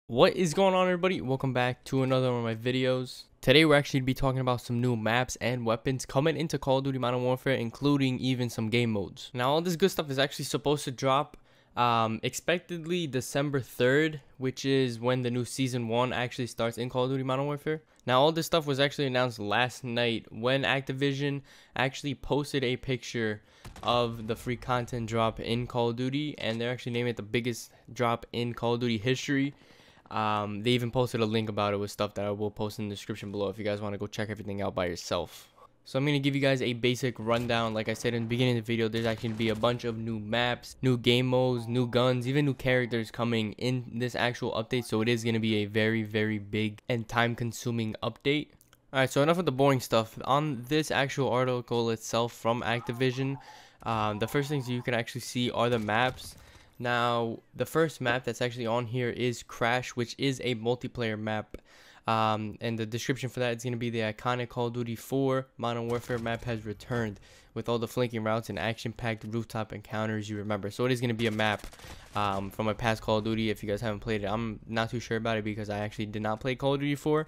What is going on, everybody? Welcome back to another one of my videos. Today we're actually be talking about some new maps and weapons coming into Call of Duty Modern Warfare, including even some game modes. Now all this good stuff is actually supposed to drop expectedly December 3rd, which is when the new season 1 actually starts in Call of Duty Modern Warfare. Now all this stuff was actually announced last night when Activision actually posted a picture of the free content drop in Call of Duty, and they're actually naming it the biggest drop in Call of Duty history. They even posted a link about it with stuff that I will post in the description below if you guys want to go check everything out by yourself. So I'm going to give you guys a basic rundown. Like I said in the beginning of the video, there's actually going to be a bunch of new maps, new game modes, new guns, even new characters coming in this actual update. So it is going to be a very, very big and time-consuming update. Alright, so enough with the boring stuff. On this actual article itself from Activision, the first things you can actually see are the maps. Now, the first map that's actually on here is Crash, which is a multiplayer map. And the description for that is going to be the iconic Call of Duty 4 Modern Warfare map has returned with all the flanking routes and action-packed rooftop encounters you remember. So it is going to be a map from my past Call of Duty. If you guys haven't played it, I'm not too sure about it because I actually did not play Call of Duty 4.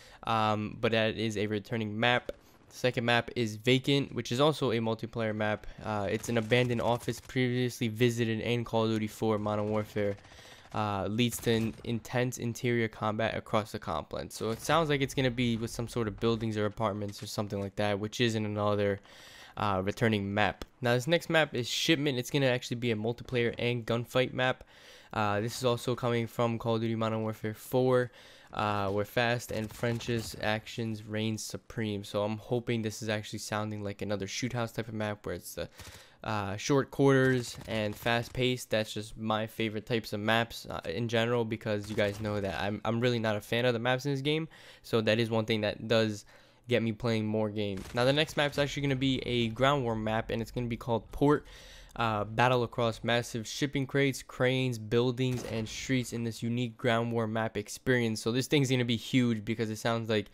But that is a returning map. Second map is Vacant, which is also a multiplayer map. It's an abandoned office previously visited in Call of Duty 4 Modern Warfare. Leads to intense interior combat across the complex. So it sounds like it's going to be with some sort of buildings or apartments or something like that, which is in another returning map. Now this next map is Shipment. It's going to actually be a multiplayer and gunfight map. This is also coming from Call of Duty Modern Warfare 4. Where fast and French's actions reign supreme. So I'm hoping this is actually sounding like another shoot house type of map where it's the short quarters and fast paced. That's just my favorite types of maps in general, because you guys know that I'm really not a fan of the maps in this game. So that is one thing that does get me playing more games. Now the next map is actually going to be a ground war map, and it's going to be called Port. Battle across massive shipping crates, cranes, buildings, and streets in this unique ground war map experience. So this thing's going to be huge because it sounds like,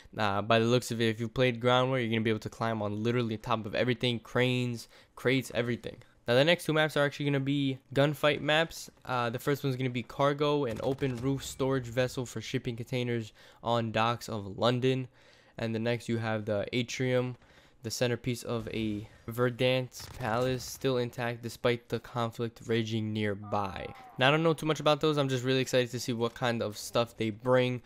by the looks of it, if you played ground war, you're going to be able to climb on literally top of everything, cranes, crates, everything. Now the next two maps are actually going to be gunfight maps. The first one's going to be Cargo, an open roof storage vessel for shipping containers on docks of London. And the next you have the Atrium, the centerpiece of a Verdant palace, still intact despite the conflict raging nearby. Now I don't know too much about those. I'm just really excited to see what kind of stuff they bring.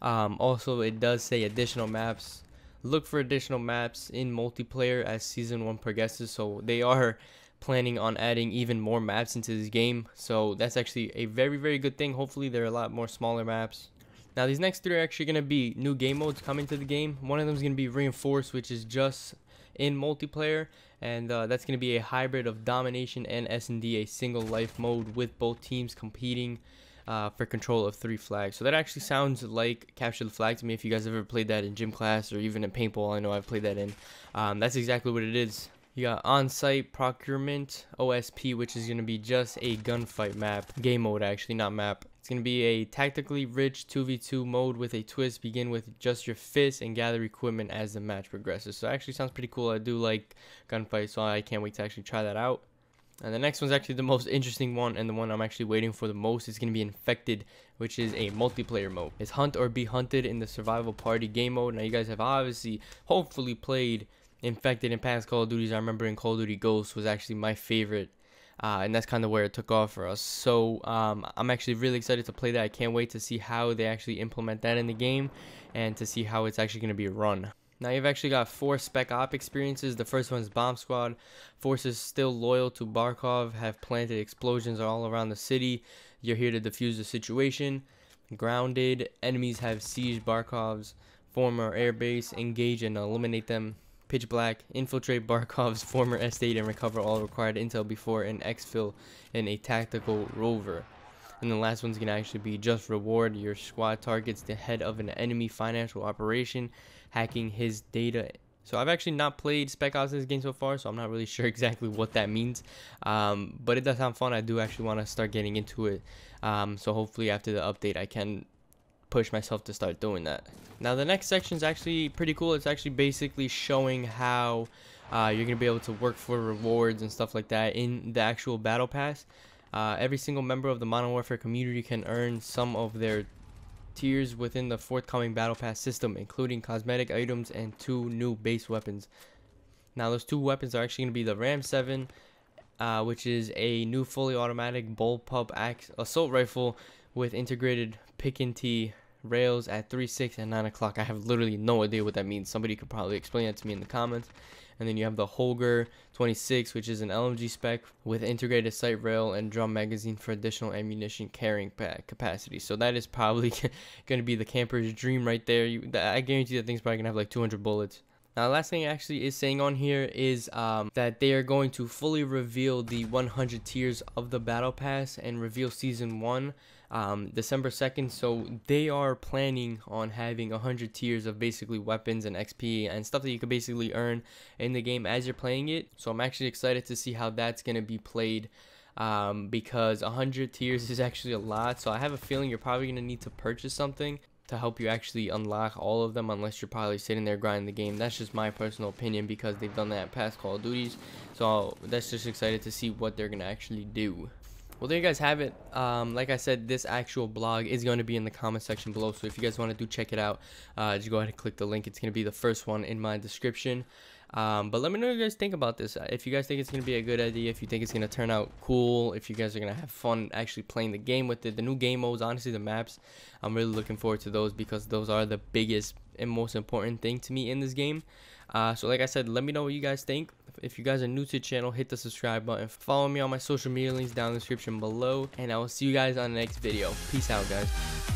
Also, it does say additional maps. Look for additional maps in multiplayer as season 1 progresses. So they are planning on adding even more maps into this game. So that's actually a very, very good thing. Hopefully there are a lot more smaller maps. Now these next three are actually going to be new game modes coming to the game. One of them is going to be Reinforced, which is just in multiplayer, and that's going to be a hybrid of domination and S&D, a single life mode with both teams competing for control of 3 flags. So that actually sounds like Capture the Flag to me. If you guys ever played that in gym class or even in paintball, I know I've played that in. That's exactly what it is. You got On-Site Procurement OSP, which is going to be just a gunfight map. Game mode, actually, not map. It's going to be a tactically rich 2v2 mode with a twist. Begin with just your fists and gather equipment as the match progresses. So it actually sounds pretty cool. I do like gunfight, so I can't wait to actually try that out. And the next one's actually the most interesting one, and the one I'm actually waiting for the most is going to be Infected, which is a multiplayer mode. It's hunt or be hunted in the survival party game mode. Now you guys have obviously, hopefully, played Infected in past Call of Duties. I remember in Call of Duty Ghosts was actually my favorite, and that's kind of where it took off for us. So I'm actually really excited to play that. I can't wait to see how they actually implement that in the game and to see how it's actually going to be run. Now you've actually got 4 Spec Op experiences. The first one is Bomb Squad. Forces still loyal to Barkov have planted explosions all around the city. You're here to defuse the situation. Grounded. Enemies have sieged Barkov's former airbase. Engage and eliminate them. Pitch Black. Infiltrate Barkov's former estate and recover all required intel before an exfil in a tactical rover. And the last one's going to actually be Just Reward. Your squad targets the head of an enemy financial operation, hacking his data. So I've actually not played Spec Ops in this game so far, so I'm not really sure exactly what that means. But it does sound fun. I do actually want to start getting into it. So hopefully after the update I can push myself to start doing that. Now the next section is actually pretty cool. It's actually basically showing how you're going to be able to work for rewards and stuff like that in the actual battle pass. Every single member of the Modern Warfare community can earn some of their tiers within the forthcoming battle pass system, including cosmetic items and 2 new base weapons. Now those 2 weapons are actually going to be the Ram 7, which is a new fully automatic bullpup assault rifle with integrated pick and T rails at 3, 6, and 9 o'clock. I have literally no idea what that means. Somebody could probably explain that to me in the comments. And then you have the Holger 26, which is an LMG spec with integrated sight rail and drum magazine for additional ammunition carrying capacity. So that is probably going to be the camper's dream right there. I guarantee that thing's probably going to have like 200 bullets. Now, the last thing it actually is saying on here is that they are going to fully reveal the 100 tiers of the Battle Pass and reveal Season 1 December 2nd. So they are planning on having 100 tiers of basically weapons and XP and stuff that you could basically earn in the game as you're playing it. So I'm actually excited to see how that's going to be played, because 100 tiers is actually a lot. So I have a feeling you're probably going to need to purchase something to help you actually unlock all of them, unless you're probably sitting there grinding the game. That's just my personal opinion, because they've done that in past Call of Duties. So that's just excited to see what they're gonna actually do. Well, there you guys have it. Like I said, this actual blog is going to be in the comment section below, so if you guys want to check it out, just go ahead and click the link. It's going to be the first one in my description. But let me know what you guys think about this. If you guys think it's going to be a good idea, if you think it's going to turn out cool, if you guys are going to have fun actually playing the game with it. The new game modes, honestly, the maps, I'm really looking forward to those, because those are the biggest and most important thing to me in this game. So like I said, let me know what you guys think. If you guys are new to the channel, hit the subscribe button. Follow me on my social media links down in the description below, and I will see you guys on the next video. Peace out, guys.